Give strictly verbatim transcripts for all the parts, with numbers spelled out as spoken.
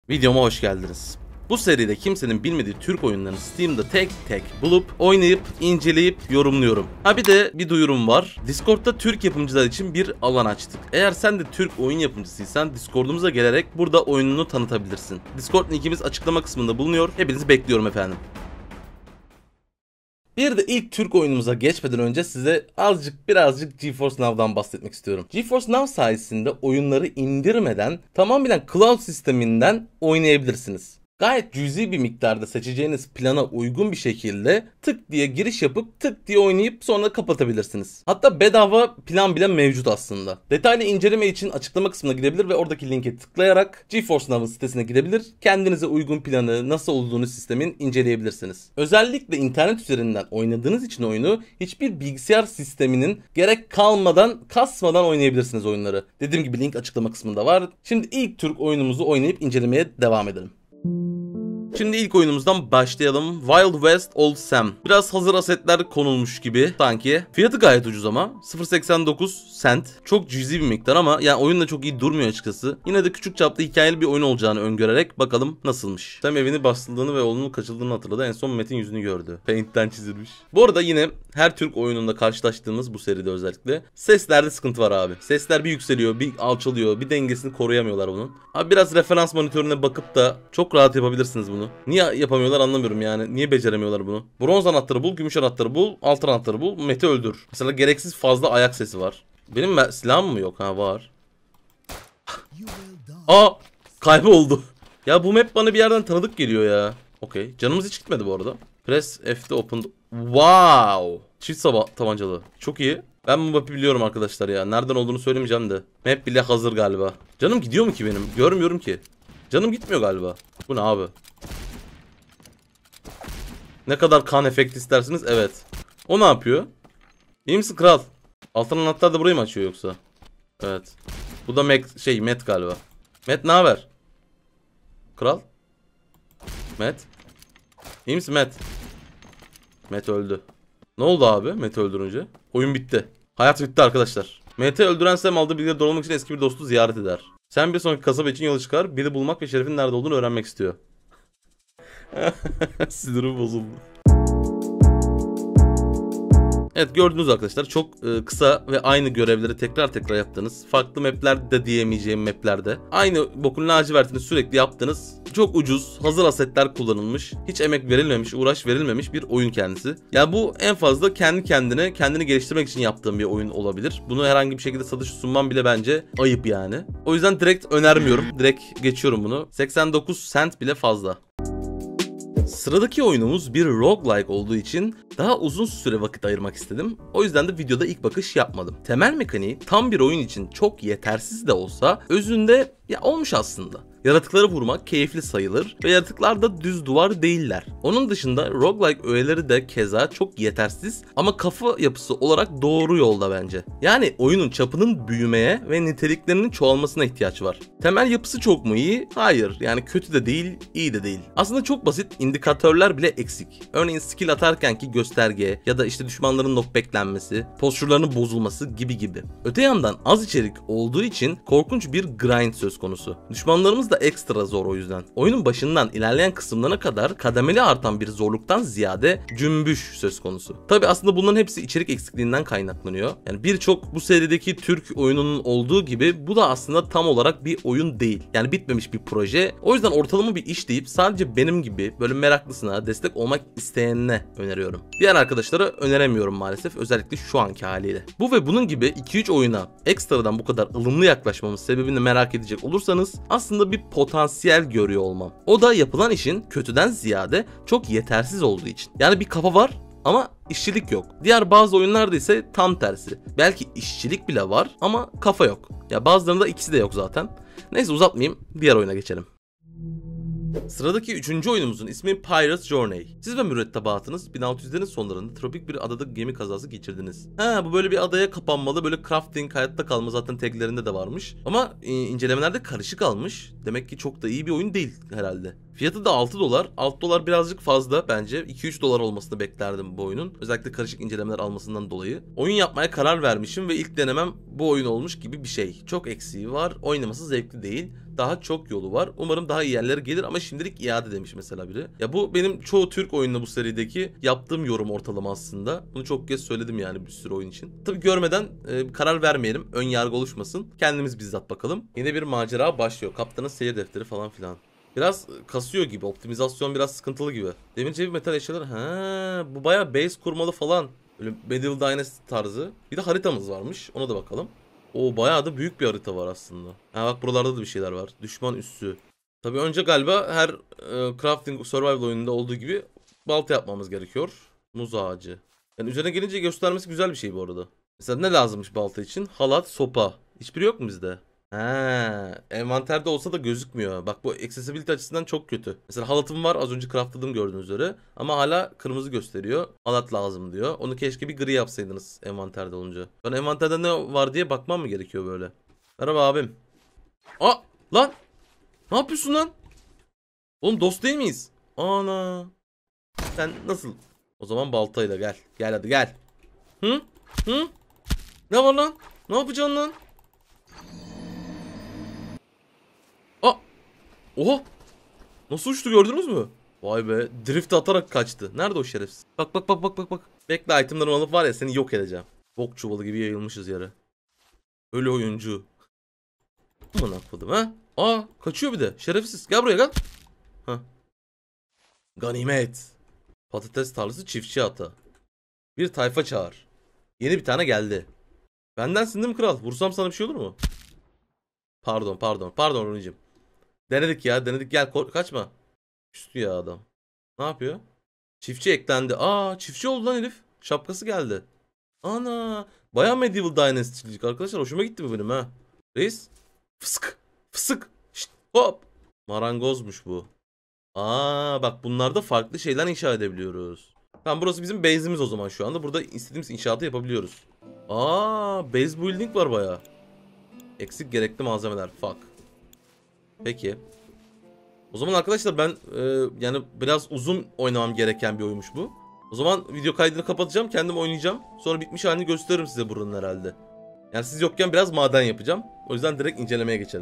Videoma hoş geldiniz. Bu seride kimsenin bilmediği Türk oyunlarını Steam'da tek tek bulup, oynayıp, inceleyip yorumluyorum. Ha bir de bir duyurum var. Discord'da Türk yapımcılar için bir alan açtık. Eğer sen de Türk oyun yapımcısıysan Discord'umuza gelerek burada oyununu tanıtabilirsin. Discord linkimiz açıklama kısmında bulunuyor. Hepinizi bekliyorum efendim. Bir de ilk Türk oyunumuza geçmeden önce size azıcık birazcık GeForce Now'dan bahsetmek istiyorum. GeForce Now sayesinde oyunları indirmeden tamamen cloud sisteminden oynayabilirsiniz. Gayet cüzi bir miktarda seçeceğiniz plana uygun bir şekilde tık diye giriş yapıp tık diye oynayıp sonra kapatabilirsiniz. Hatta bedava plan bile mevcut aslında. Detaylı inceleme için açıklama kısmına gidebilir ve oradaki linke tıklayarak GeForce Now'ın sitesine gidebilir. Kendinize uygun planı, nasıl olduğunu sistemin inceleyebilirsiniz. Özellikle internet üzerinden oynadığınız için oyunu hiçbir bilgisayar sisteminin gerek kalmadan, kasmadan oynayabilirsiniz oyunları. Dediğim gibi link açıklama kısmında var. Şimdi ilk Türk oyunumuzu oynayıp incelemeye devam edelim. Şimdi ilk oyunumuzdan başlayalım. Wild West Old Sam. Biraz hazır asetler konulmuş gibi sanki. Fiyatı gayet ucuz ama. sıfır virgül seksen dokuz cent. Çok cüzi bir miktar ama yani oyun da çok iyi durmuyor açıkçası. Yine de küçük çaplı hikayeli bir oyun olacağını öngörerek bakalım nasılmış. Sam evini basıldığını ve oğlunun kaçıldığını hatırladı. En son Matt'in yüzünü gördü. Paint'ten çizilmiş. Bu arada yine her Türk oyununda karşılaştığımız bu seride özellikle seslerde sıkıntı var abi. Sesler bir yükseliyor, bir alçalıyor, bir dengesini koruyamıyorlar bunun. Abi biraz referans monitörüne bakıp da çok rahat yapabilirsiniz bunu. Niye yapamıyorlar anlamıyorum yani. Niye beceremiyorlar bunu? Bronz anahtarı bul, gümüş anahtarı bul, altın anahtarı bul, Matt'i öldür. Mesela gereksiz fazla ayak sesi var. Benim silahım mı yok? Ha var. Aa! Kayboldu. Ya bu map bana bir yerden tanıdık geliyor ya. Okey. Canımız hiç gitmedi bu arada. Press F'de open. Wow! Çift tabancalı. Çok iyi. Ben bu map'i biliyorum arkadaşlar ya. Nereden olduğunu söylemeyeceğim de. Map bile hazır galiba. Canım gidiyor mu ki benim? Görmüyorum ki. Canım gitmiyor galiba. Bu ne abi? Ne kadar kan efekti istersiniz? Evet. O ne yapıyor? İyi misin kral? Altın anahtar da burayı mı açıyor yoksa? Evet. Bu da Mac, şey Matt galiba. Matt ne haber? Kral? Matt? İyi misin Matt? Matt öldü. Ne oldu abi Matt'i öldürünce? Oyun bitti. Hayat bitti arkadaşlar. Matt'i öldüren Sam aldığı bilgileri doğrulamak için eski bir dostu ziyaret eder. Sen bir sonraki kasaba için yola çıkar. Biri bulmak ve Şerif'in nerede olduğunu öğrenmek istiyor. Sinirim bozuldu. Evet gördünüz arkadaşlar çok e, kısa ve aynı görevleri tekrar tekrar yaptınız. Farklı maplerde diyemeyeceğim maplerde. Aynı bokun lacivertini sürekli yaptınız. Çok ucuz, hazır asetler kullanılmış. Hiç emek verilmemiş, uğraş verilmemiş bir oyun kendisi. Ya yani bu en fazla kendi kendine, kendini geliştirmek için yaptığım bir oyun olabilir. Bunu herhangi bir şekilde satış sunmam bile bence ayıp yani. O yüzden direkt önermiyorum. Direkt geçiyorum bunu. seksen dokuz cent bile fazla. Sıradaki oyunumuz bir roguelike olduğu için daha uzun süre vakit ayırmak istedim. O yüzden de videoda ilk bakış yapmadım. Temel mekaniği tam bir oyun için çok yetersiz de olsa özünde ya olmuş aslında. Yaratıkları vurmak keyifli sayılır ve yaratıklar da düz duvar değiller. Onun dışında roguelike öğeleri de keza çok yetersiz ama kafa yapısı olarak doğru yolda bence. Yani oyunun çapının büyümeye ve niteliklerinin çoğalmasına ihtiyaç var. Temel yapısı çok mu iyi? Hayır. Yani kötü de değil, iyi de değil. Aslında çok basit indikatörler bile eksik. Örneğin skill atarkenki gösterge ya da işte düşmanların knockbacklenmesi, postürlerinin bozulması gibi gibi. Öte yandan az içerik olduğu için korkunç bir grind söz konusu. Düşmanlarımız da ekstra zor o yüzden. Oyunun başından ilerleyen kısımlarına kadar kademeli artan bir zorluktan ziyade cümbüş söz konusu. Tabi aslında bunların hepsi içerik eksikliğinden kaynaklanıyor. Yani birçok bu serideki Türk oyununun olduğu gibi bu da aslında tam olarak bir oyun değil. Yani bitmemiş bir proje. O yüzden ortalama bir iş deyip sadece benim gibi böyle meraklısına, destek olmak isteyenine öneriyorum. Diğer arkadaşlara öneremiyorum maalesef. Özellikle şu anki haliyle. Bu ve bunun gibi iki üç oyuna ekstradan bu kadar ılımlı yaklaşmamın sebebini merak edecek olursanız aslında bir potansiyel görüyor olmam. O da yapılan işin kötüden ziyade çok yetersiz olduğu için. Yani bir kafa var ama işçilik yok. Diğer bazı oyunlarda ise tam tersi. Belki işçilik bile var ama kafa yok. Ya bazılarında ikisi de yok zaten. Neyse uzatmayayım, diğer oyuna geçelim. Sıradaki üçüncü oyunumuzun ismi Pirate's Journey. Siz ve mürettebatınız bin altı yüzlerin sonlarında tropik bir adada gemi kazası geçirdiniz. Ha bu böyle bir adaya kapanmalı, böyle crafting, hayatta kalma zaten taglerinde de varmış. Ama e, incelemelerde karışık almış. Demek ki çok da iyi bir oyun değil herhalde. Fiyatı da altı dolar. altı dolar birazcık fazla bence. iki üç dolar olmasını beklerdim bu oyunun. Özellikle karışık incelemeler almasından dolayı. Oyun yapmaya karar vermişim ve ilk denemem bu oyun olmuş gibi bir şey. Çok eksiği var. Oynaması zevkli değil. Daha çok yolu var. Umarım daha iyi yerlere gelir ama şimdilik iade demiş mesela biri. Ya bu benim çoğu Türk oyununa bu serideki yaptığım yorum ortalama aslında. Bunu çok kez söyledim yani bir sürü oyun için. Tabii görmeden e, karar vermeyelim. Ön yargı oluşmasın. Kendimiz bizzat bakalım. Yine bir macera başlıyor. Kaptanın seyir defteri falan filan. Biraz kasıyor gibi. Optimizasyon biraz sıkıntılı gibi. Demir cebi metal eşyalar. Ha, bu bayağı base kurmalı falan. Böyle Medieval Dynasty tarzı. Bir de haritamız varmış. Ona da bakalım. O bayağı da büyük bir harita var aslında. Ha bak buralarda da bir şeyler var. Düşman üssü. Tabii önce galiba her e, crafting survival oyununda olduğu gibi balta yapmamız gerekiyor. Muz ağacı. Yani üzerine gelince göstermesi güzel bir şey bu arada. Mesela ne lazımmış balta için? Halat, sopa. Hiçbiri yok mu bizde? Ha, envanterde olsa da gözükmüyor. Bak bu accessibility açısından çok kötü. Mesela halatım var, az önce craftladım gördüğünüz üzere. Ama hala kırmızı gösteriyor. Halat lazım diyor. Onu keşke bir gri yapsaydınız envanterde olunca. Ben envanterde ne var diye bakmam mı gerekiyor böyle? Merhaba abim. Aa lan. Ne yapıyorsun lan? Oğlum dost değil miyiz? Ana. Sen nasıl? O zaman baltayla gel. Gel hadi gel. Hı? Hı? Ne var lan? Ne yapacaksın lan? Aa! Oha! Nasıl uçtu gördünüz mü? Vay be. Drift atarak kaçtı. Nerede o şerefsiz? Bak bak bak bak bak bak. Bekle itemlerimi alıp var ya seni yok edeceğim. Bok çuvalı gibi yayılmışız yere. Ölü oyuncu. Aman atladım ha? Aa kaçıyor bir de. Şerefsiz. Gel buraya gel. Ha. Ganimet. Patates tarlası çiftçi ata. Bir tayfa çağır. Yeni bir tane geldi. Bendensin değil mi kral? Vursam sana bir şey olur mu? Pardon pardon. Pardon Runicim. Denedik ya denedik. Gel kaçma. Üstü ya adam. Ne yapıyor? Çiftçi eklendi. Aa çiftçi oldu lan herif. Şapkası geldi. Ana. Baya Medieval Dynasty'lik arkadaşlar. Hoşuma gitti bu benim ha. Reis. Fısık. Fısık. Şşt, hop. Marangozmuş bu. Aa bak bunlarda farklı şeyler inşa edebiliyoruz. Tamam burası bizim base'imiz o zaman şu anda. Burada istediğimiz inşaatı yapabiliyoruz. Aa base building var baya. Eksik gerekli malzemeler. Fuck. Peki. O zaman arkadaşlar ben e, yani biraz uzun oynamam gereken bir oyunmuş bu. O zaman video kaydını kapatacağım. Kendim oynayacağım. Sonra bitmiş halini gösteririm size buranın herhalde. Yani siz yokken biraz maden yapacağım. O yüzden direkt incelemeye geçelim.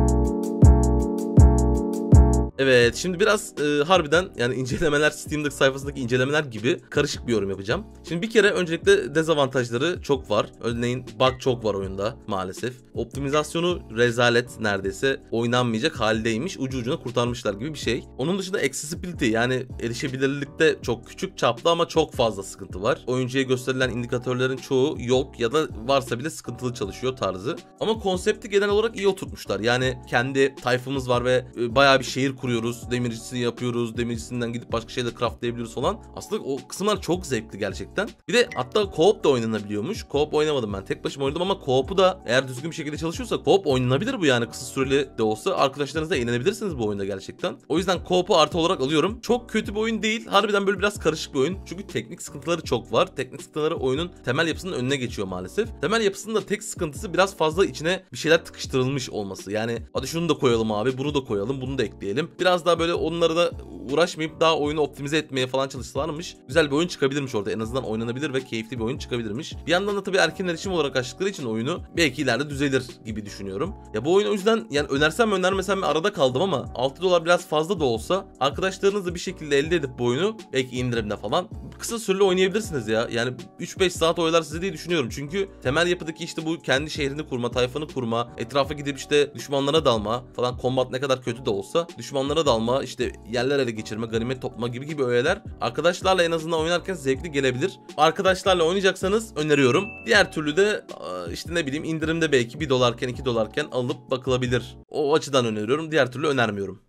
Evet şimdi biraz e, harbiden yani incelemeler Steam'deki sayfasındaki incelemeler gibi karışık bir yorum yapacağım. Şimdi bir kere öncelikle dezavantajları çok var. Örneğin bug çok var oyunda maalesef. Optimizasyonu rezalet neredeyse oynanmayacak haldeymiş. Ucu ucuna kurtarmışlar gibi bir şey. Onun dışında accessibility yani erişebilirlikte çok küçük çaplı ama çok fazla sıkıntı var. Oyuncuya gösterilen indikatörlerin çoğu yok ya da varsa bile sıkıntılı çalışıyor tarzı. Ama konsepti genel olarak iyi oturtmuşlar. Yani kendi tayfımız var ve e, bayağı bir şehir kuruyoruz. Demircisini yapıyoruz. Demircisinden gidip başka şeyler craftlayabiliyoruz falan. Aslında o kısımlar çok zevkli gerçekten. Bir de hatta co-op da oynanabiliyormuş. Co-op oynamadım ben. Tek başıma oynadım ama co-op'u da eğer düzgün bir şekilde çalışıyorsa co-op oynanabilir bu yani. Kısa süreli de olsa arkadaşlarınızla eğlenebilirsiniz bu oyunda gerçekten. O yüzden co-op'u artı olarak alıyorum. Çok kötü bir oyun değil. Harbiden böyle biraz karışık bir oyun. Çünkü teknik sıkıntıları çok var. Teknik sıkıntıları oyunun temel yapısının önüne geçiyor maalesef. Temel yapısının da tek sıkıntısı biraz fazla içine bir şeyler tıkıştırılmış olması. Yani hadi şunu da koyalım abi, bunu da koyalım, bunu da ekleyelim. Biraz daha böyle onları da uğraşmayıp daha oyunu optimize etmeye falan çalışsalarmış. Güzel bir oyun çıkabilirmiş orada. En azından oynanabilir ve keyifli bir oyun çıkabilirmiş. Bir yandan da tabii erken erişim olarak açtıkları için oyunu belki ileride düzelir gibi düşünüyorum. Ya bu oyunu o yüzden yani önersem mi önermesem mi arada kaldım ama altı dolar biraz fazla da olsa arkadaşlarınızla bir şekilde elde edip bu oyunu belki indirimde falan kısa süreli oynayabilirsiniz ya. Yani üç beş saat oylar size diye düşünüyorum. Çünkü temel yapıdaki işte bu kendi şehrini kurma, tayfanı kurma, etrafa gidip işte düşmanlara dalma falan, kombat ne kadar kötü de olsa düşmanlara dalma, işte yerler ele geçirme, ganimet toplama gibi gibi öğeler arkadaşlarla en azından oynarken zevkli gelebilir. Arkadaşlarla oynayacaksanız öneriyorum. Diğer türlü de işte ne bileyim indirimde belki bir dolarken iki dolarken alıp bakılabilir. O açıdan öneriyorum. Diğer türlü önermiyorum.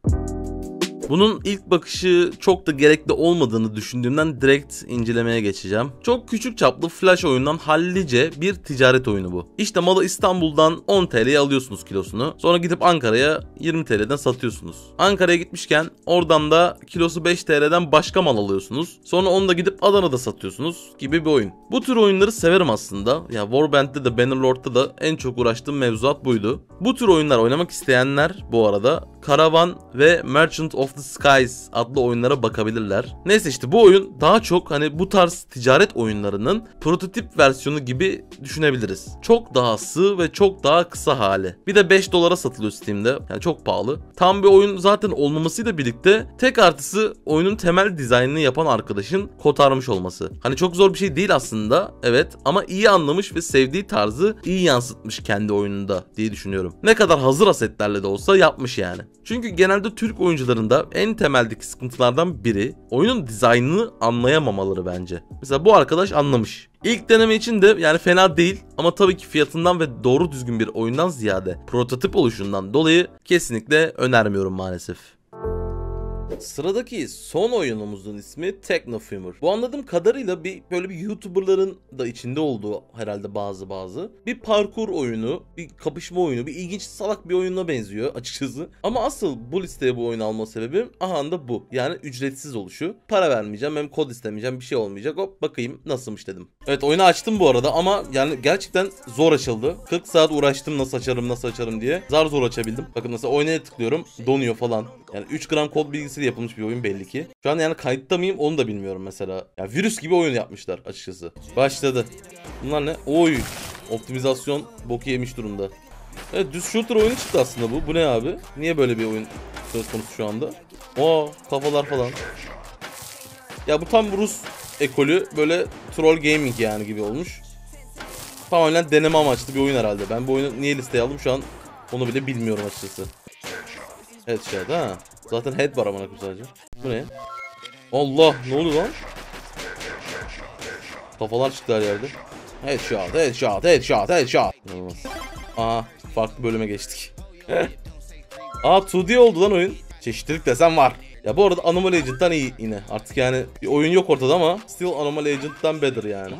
Bunun ilk bakışı çok da gerekli olmadığını düşündüğümden direkt incelemeye geçeceğim. Çok küçük çaplı flash oyundan hallice bir ticaret oyunu bu. İşte malı İstanbul'dan on TL'ye alıyorsunuz kilosunu. Sonra gidip Ankara'ya yirmi TL'den satıyorsunuz. Ankara'ya gitmişken oradan da kilosu beş TL'den başka mal alıyorsunuz. Sonra onu da gidip Adana'da satıyorsunuz gibi bir oyun. Bu tür oyunları severim aslında. Ya yani Warband'de de Bannerlord'da da en çok uğraştığım mevzuat buydu. Bu tür oyunlar oynamak isteyenler bu arada Caravan ve Merchant of of the Skies adlı oyunlara bakabilirler. Neyse işte bu oyun daha çok hani bu tarz ticaret oyunlarının prototip versiyonu gibi düşünebiliriz. Çok daha sığ ve çok daha kısa hali. Bir de beş dolara satılıyor Steam'de. Yani çok pahalı. Tam bir oyun zaten olmamasıyla birlikte tek artısı oyunun temel dizaynını yapan arkadaşın kotarmış olması. Hani çok zor bir şey değil aslında, evet, ama iyi anlamış ve sevdiği tarzı iyi yansıtmış kendi oyununda diye düşünüyorum. Ne kadar hazır asetlerle de olsa yapmış yani. Çünkü genelde Türk oyuncularında en temeldeki sıkıntılardan biri oyunun dizaynını anlayamamaları bence. Mesela bu arkadaş anlamış. İlk deneme için de yani fena değil ama tabii ki fiyatından ve doğru düzgün bir oyundan ziyade prototip oluşundan dolayı kesinlikle önermiyorum maalesef. Sıradaki son oyunumuzun ismi Technofemer. Bu anladığım kadarıyla bir böyle bir YouTuber'ların da içinde olduğu herhalde bazı bazı. Bir parkur oyunu, bir kapışma oyunu, bir ilginç salak bir oyununa benziyor açıkçası. Ama asıl bu listeye bu oyunu alma sebebim aha da bu. Yani ücretsiz oluşu. Para vermeyeceğim, hem kod istemeyeceğim, bir şey olmayacak. Hop bakayım nasılmış dedim. Evet, oyunu açtım bu arada ama yani gerçekten zor açıldı. kırk saat uğraştım nasıl açarım nasıl açarım diye. Zar zor açabildim. Bakın mesela oynaya tıklıyorum, donuyor falan. Yani üç gram kod bilgisiyle yapılmış bir oyun belli ki. Şu an yani kayıtta mıyım onu da bilmiyorum mesela. Ya virüs gibi oyun yapmışlar açıkçası. Başladı. Bunlar ne? Oy. Optimizasyon boku yemiş durumda. Evet, düz shooter oyunu çıktı aslında bu. Bu ne abi? Niye böyle bir oyun söz konusu şu anda? Oo, kafalar falan. Ya bu tam Rus ekolü böyle troll gaming yani gibi olmuş. Tamamen deneme amaçlı bir oyun herhalde. Ben bu oyunu niye listeye aldım şu an onu bile bilmiyorum açıkçası. Headshot ha. Zaten head var amına sadece. Bu ne? Allah, ne oluyor lan? Kafalar çıktı her yerde. Headshot, headshot, headshot, headshot. Aha, farklı bölüme geçtik. Aa, iki D oldu lan oyun. Çeşitlilik desem var. Ya bu arada Anomaly Agent'tan iyi yine. Artık yani bir oyun yok ortada ama still Anomaly Agent'tan better yani.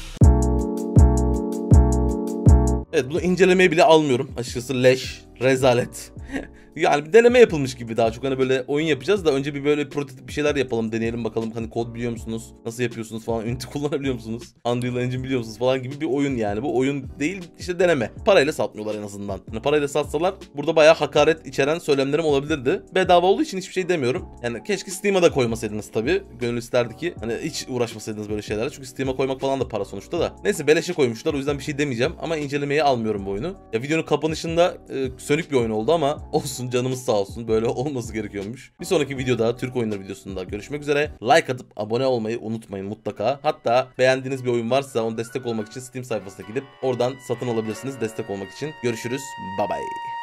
Evet, bunu incelemeye bile almıyorum. Açıkçası leş, rezalet. Yani bir deneme yapılmış gibi daha çok. Hani böyle oyun yapacağız da önce bir böyle prototip bir şeyler yapalım, deneyelim bakalım. Hani kod biliyor musunuz? Nasıl yapıyorsunuz falan? Unity kullanabiliyor musunuz? Unreal Engine biliyor musunuz falan gibi bir oyun yani. Bu oyun değil, işte deneme. Parayla satmıyorlar en azından. Yani parayla satsalar burada bayağı hakaret içeren söylemlerim olabilirdi. Bedava olduğu için hiçbir şey demiyorum. Yani keşke Steam'a da koymasaydınız tabii. Gönül isterdi ki hani hiç uğraşmasaydınız böyle şeylerle. Çünkü Steam'a koymak falan da para sonuçta da. Neyse, beleşe koymuşlar, o yüzden bir şey demeyeceğim. Ama incelemeye almıyorum bu oyunu. Ya videonun kapanışında e, sönük bir oyun oldu ama olsun, canımız sağ olsun, böyle olması gerekiyormuş. Bir sonraki videoda, Türk oyunları videosunda görüşmek üzere. Like atıp abone olmayı unutmayın mutlaka. Hatta beğendiğiniz bir oyun varsa onu destek olmak için Steam sayfasına gidip oradan satın alabilirsiniz destek olmak için. Görüşürüz. Bye bye.